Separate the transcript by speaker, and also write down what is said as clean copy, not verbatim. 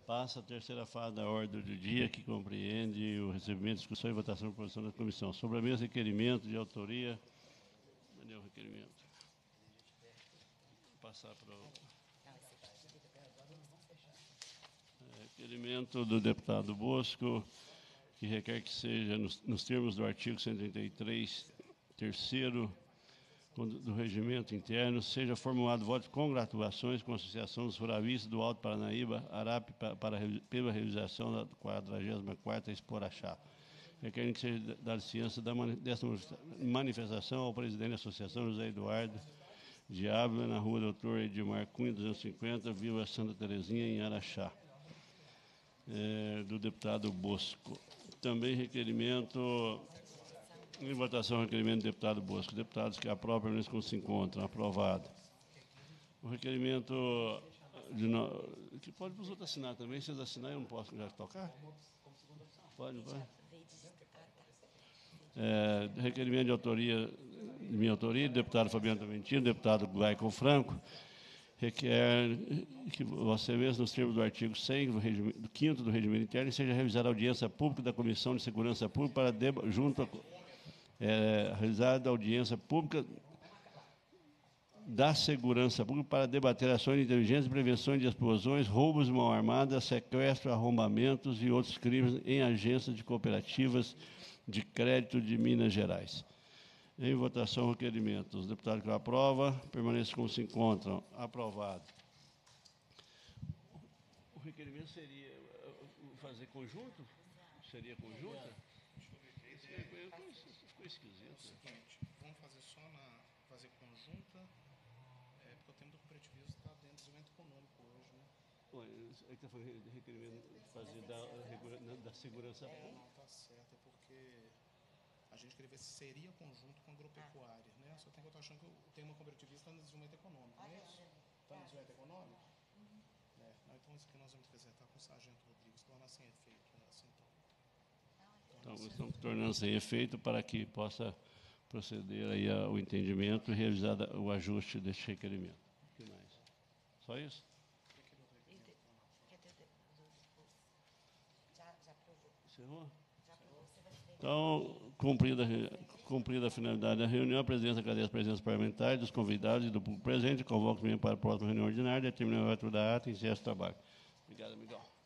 Speaker 1: Passa a terceira fase da ordem do dia, que compreende o recebimento, discussão e votação por posição da comissão. Sobre a mesa, requerimento de autoria. Cadê o requerimento? Vou passar para o... Requerimento do deputado Bosco, que requer que seja, nos termos do artigo 133, terceiro do regimento interno, seja formulado voto de congratulações com a Associação dos Ruralistas do Alto Paranaíba, ARAP, pela realização da 44ª Expo Araxá. Requerem que seja dada ciência dessa manifestação ao presidente da Associação, José Eduardo de Ávila, na rua Doutor Edmar Cunha, 250, Vila Santa Terezinha, em Araxá. Do deputado Bosco. Também requerimento... Em votação, requerimento do deputado Bosco. Deputados que aprovam, permanecem como se encontram. Aprovado. O requerimento... que pode para os outros assinar também. Se eles assinarem, eu não posso já tocar? Pode, pode. Requerimento de autoria, de minha autoria, do deputado Fabiano Taventino, deputado Glaico Franco, requer que Vossa Excelência, nos termos do artigo 100 do 5º do regimento interno, seja realizada a audiência pública da Comissão de Segurança Pública realizada a audiência pública da Segurança Pública para debater ações de inteligência e prevenção de explosões, roubos de mão armada, sequestro, arrombamentos e outros crimes em agências de cooperativas de crédito de Minas Gerais. Em votação, requerimento. Os deputados que aprovam, permaneçam como se encontram. Aprovado. O requerimento seria fazer conjunto? Seria conjunta? Ficou esquisito.
Speaker 2: É o seguinte, vamos fazer só fazer conjunta, porque o tema do cooperativismo está dentro do desenvolvimento econômico hoje, né?
Speaker 1: Aí está fazendo requerimento fazer da segurança pública.
Speaker 2: Não, está certo, é porque a gente queria ver se seria conjunto com agropecuária, né? Só tem que eu estou achando que o tema cooperativista está no desenvolvimento econômico, não é isso? Está no desenvolvimento econômico? Então isso aqui nós vamos apresentar com o sargento Rodrigues, tornar sem efeito, assim,
Speaker 1: então, estamos tornando sem efeito para que possa proceder aí ao entendimento e realizar o ajuste deste requerimento. O que mais? Só isso? Encerrou? Então, cumprida a finalidade da reunião, a presidência agradece a presença parlamentar dos convidados e do público presente, convoca-me para a próxima reunião ordinária, determina o ato da ata e encerra o trabalho. Obrigado, amigão.